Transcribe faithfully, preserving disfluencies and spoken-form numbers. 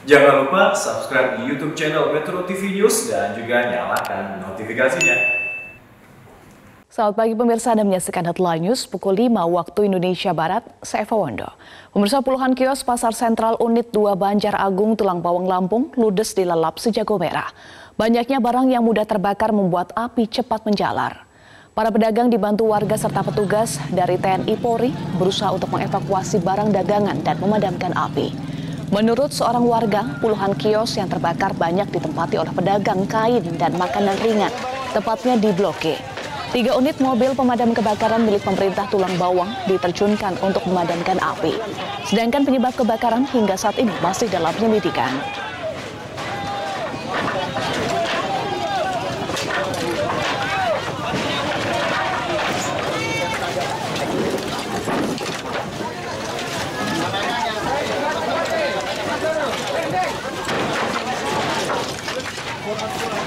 Jangan lupa subscribe di YouTube channel Metro T V News dan juga nyalakan notifikasinya. Selamat pagi pemirsa, Anda menyaksikan Headline News pukul lima waktu Indonesia Barat, saya Eva Wondo. Pemirsa, puluhan kios Pasar Sentral Unit dua Banjar Agung, Tulang Bawang, Lampung ludes dilalap sejago merah. Banyaknya barang yang mudah terbakar membuat api cepat menjalar. Para pedagang dibantu warga serta petugas dari T N I Polri berusaha untuk mengevakuasi barang dagangan dan memadamkan api. Menurut seorang warga, puluhan kios yang terbakar banyak ditempati oleh pedagang kain dan makanan ringan, tepatnya di Blok G. Tiga unit mobil pemadam kebakaran milik pemerintah Tulang Bawang diterjunkan untuk memadamkan api. Sedangkan penyebab kebakaran hingga saat ini masih dalam penyelidikan. Por